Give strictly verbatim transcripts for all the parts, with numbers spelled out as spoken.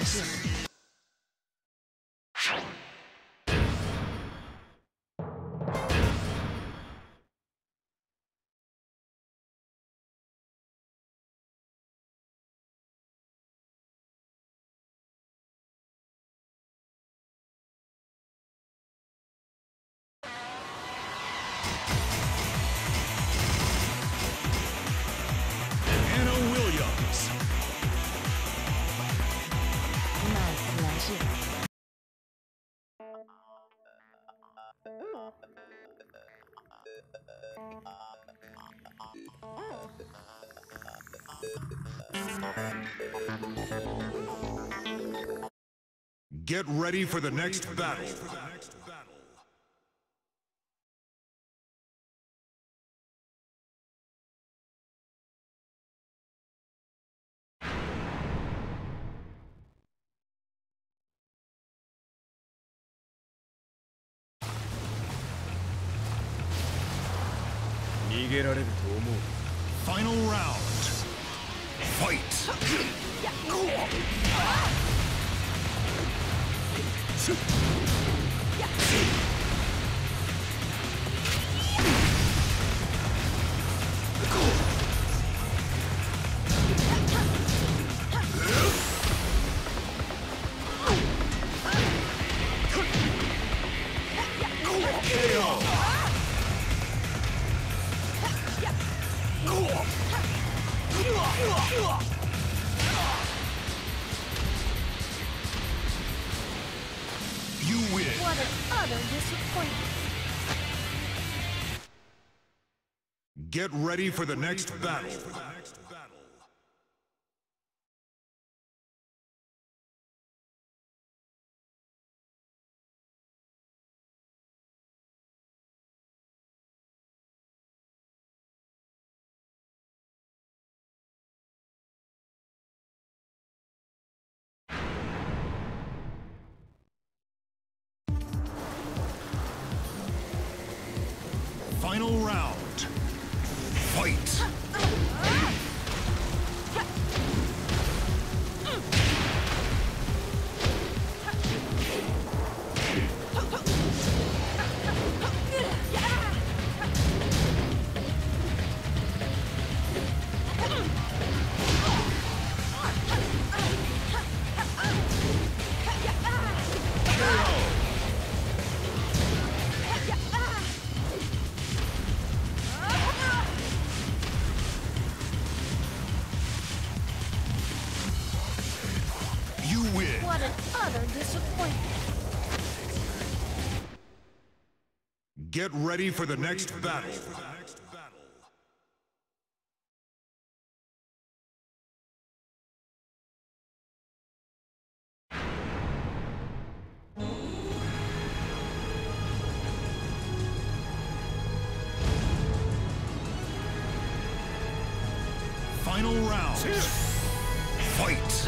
式。 Get ready for the next battle. Final round. Fight. You win. What an utter disappointment. Get ready for the next battle. Final round. Fight. You win. What an utter disappointment. Get ready for the next battle. Final round. Fight.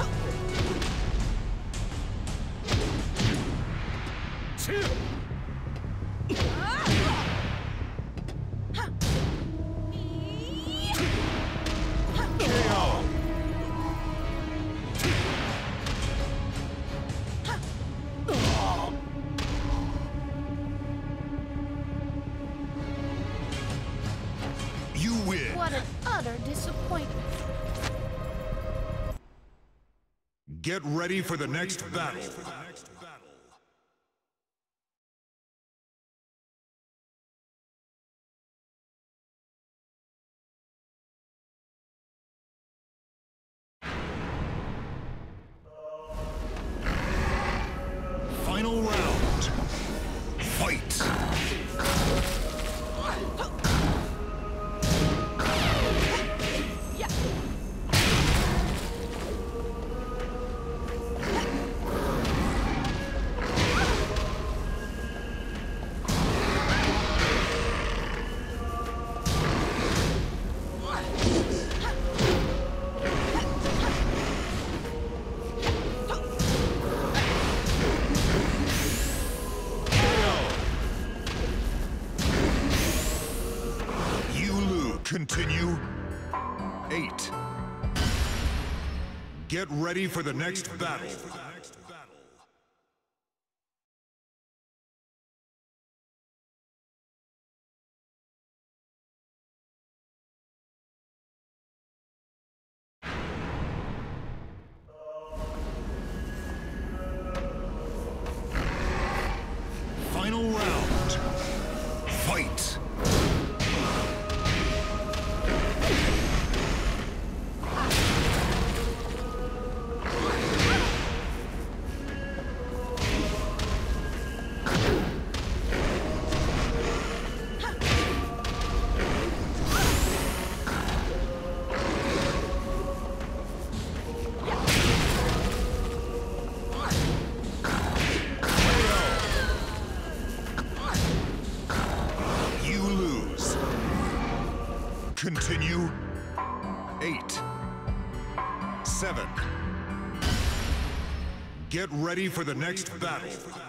You win. What an utter disappointment. Get ready for the next battle. Final round. Fight. Continue. Eight. Get ready for the next battle. continue. Eight. Seven. Get ready for the next battle.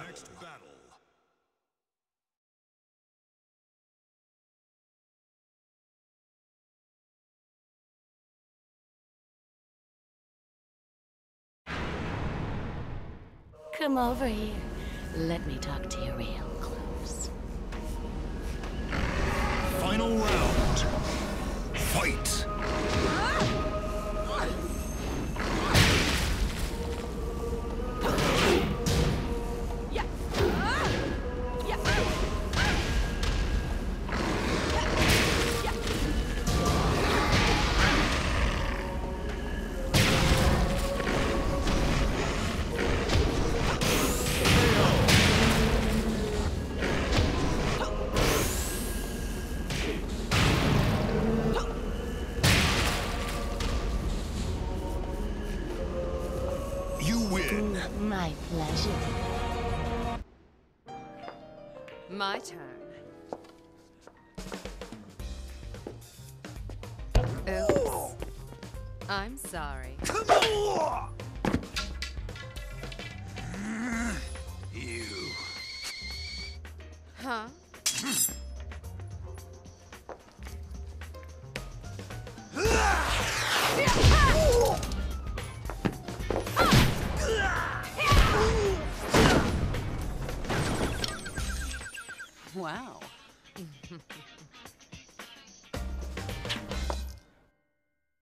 Come over here. Let me talk to you real close. Final round. Fight! You win. My pleasure. My turn. Oops. I'm sorry. Come on! You. Huh? Wow.